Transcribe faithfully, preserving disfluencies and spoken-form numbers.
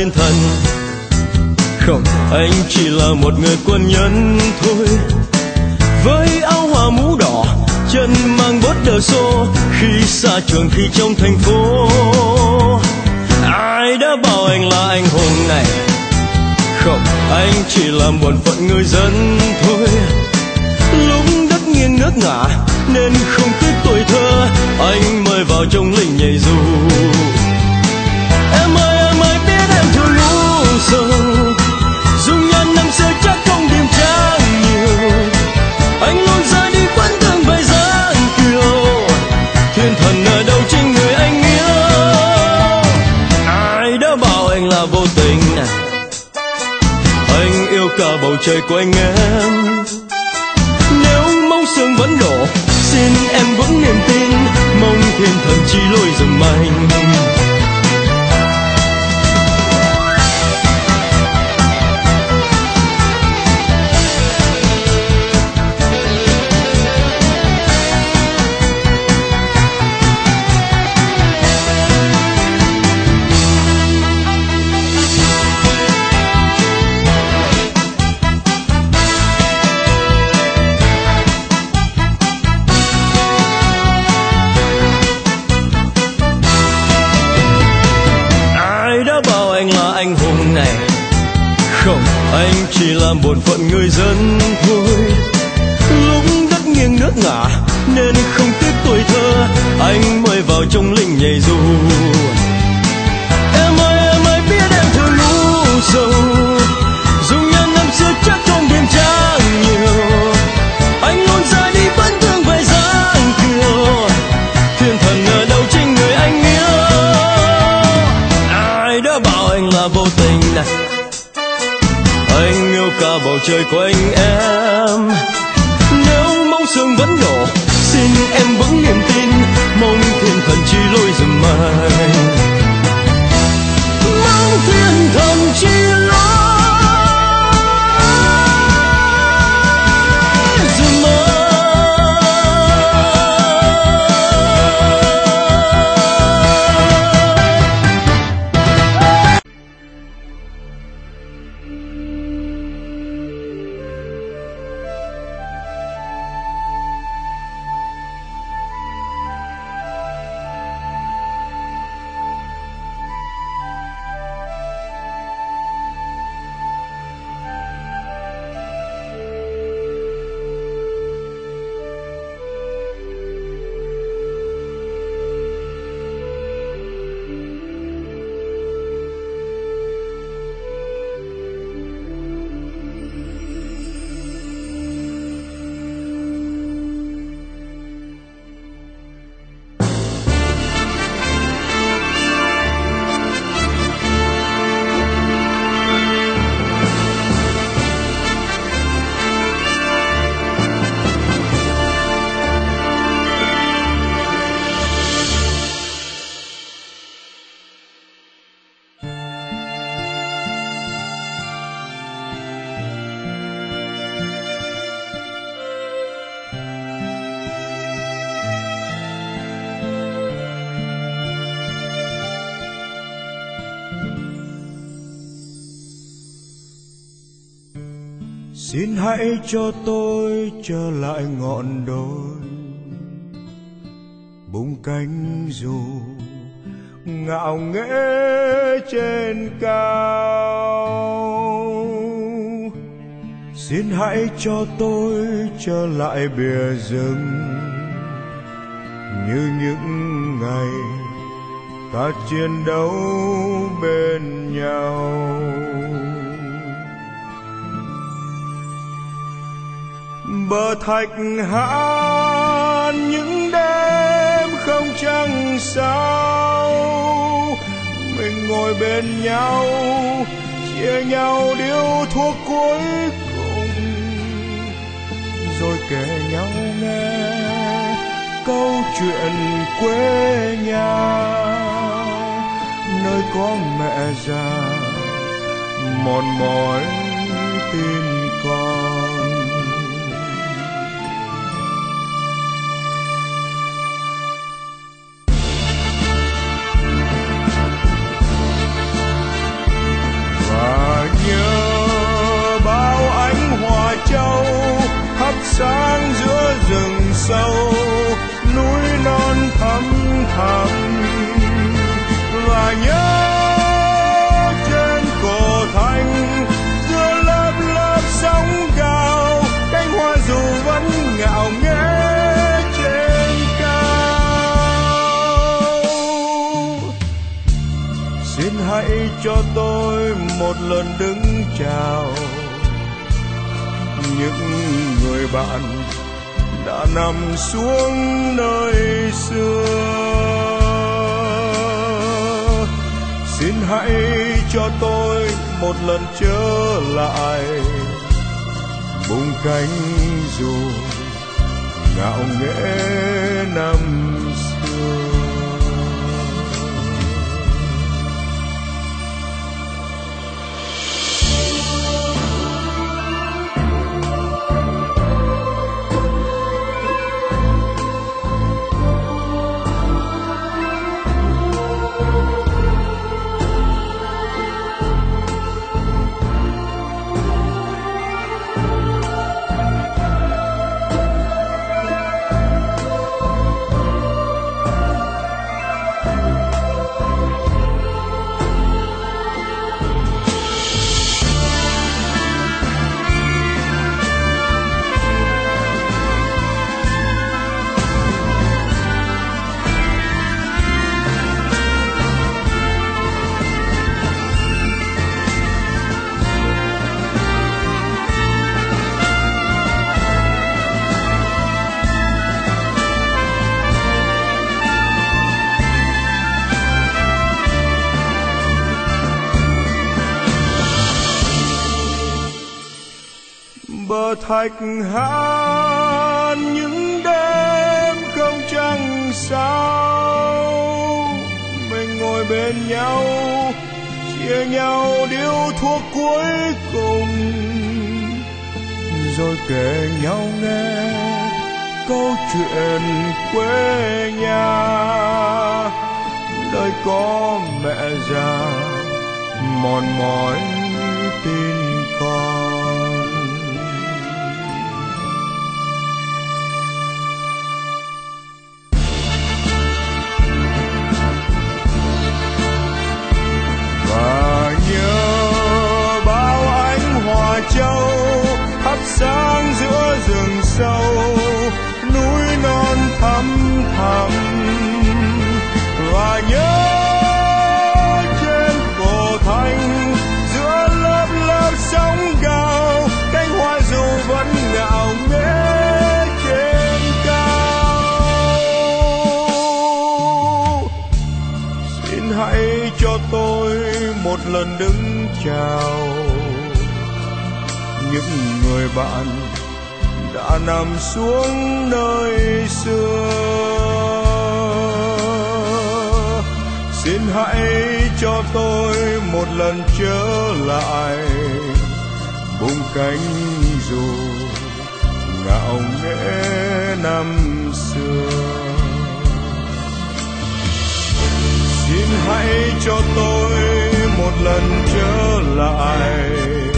thiên thần. Không, anh chỉ là một người quân nhân thôi, với áo hoa mũ đỏ, chân mang bốt đờ xô, khi xa trường khi trong thành phố. Ai đã bảo anh là anh hùng này? Không, anh chỉ là một phận người dân thôi, lúc đất nghiêng nước ngả nên không tiếc tuổi thơ, anh mời vào trong lính nhảy dù. Em ơi em ơi biết em thường ngu sầu, dung nhan năm xưa chắc không điểm trang nhiều, anh luôn ra đi vẫn thương về dáng kiều. Thiên thần ở đâu chính người anh yêu? Ai đã bảo anh là vô tình? Anh yêu cả bầu trời quanh em. Nếu mong sương vẫn đổ, xin em vững niềm tin, mong thiên thần chỉ lối giùm anh. Không, anh chỉ là một phận người dân thôi, lúc đất nghiêng nước ngả nên không tiếc tuổi thơ, anh mới vào trong lính nhảy dù. Em ơi em ơi biết em thường ngu sầu, dung nhan năm xưa chắc không điểm trang nhiều, anh luôn ra đi vẫn thương về dáng kiều. Thiên thần ở đâu chính người anh yêu? Ai đã bảo anh là vô tình này? Anh yêu cả bầu trời quanh em. Nếu mong sương vẫn đổ, xin em vững niềm tin, mong thiên thần chỉ lối giùm anh. Mong thiên thần chỉ lối giùm anh. Xin hãy cho tôi trở lại ngọn đồi, bung cánh dù ngạo nghễ trên cao. Xin hãy cho tôi trở lại bìa rừng, như những ngày ta chiến đấu bên nhau. Bờ thạch hàn những đêm không trăng sao, mình ngồi bên nhau chia nhau điếu thuốc cuối cùng, rồi kể nhau nghe câu chuyện quê nhà, nơi có mẹ già mòn mỏi tim con. sáng giữa rừng sâu, núi non thăm thẳm và nhớ trên cổ thành giữa lớp lớp sóng cao, cánh hoa dù vẫn ngạo nghễ trên cao. Xin hãy cho tôi một lần đứng chào những người bạn đã nằm xuống nơi xưa. Xin hãy cho tôi một lần trở lại bung cánh dù ngạo nghễ năm xưa. Bờ thạch han những đêm không trăng sao, mình ngồi bên nhau chia nhau điếu thuốc cuối cùng, rồi kể nhau nghe câu chuyện quê nhà. Đời có mẹ già mòn mỏi tin con. Châu thắp sáng giữa rừng sâu, núi non thăm thẳm và nhớ trên cổ thành giữa lớp lớp sóng cao, cánh hoa dù vẫn ngạo nghễ trên cao. Xin hãy cho tôi một lần đứng chào những người bạn đã nằm xuống nơi xưa. Xin hãy cho tôi một lần trở lại bung cánh dù ngạo nghễ năm xưa. Xin hãy cho tôi một lần trở lại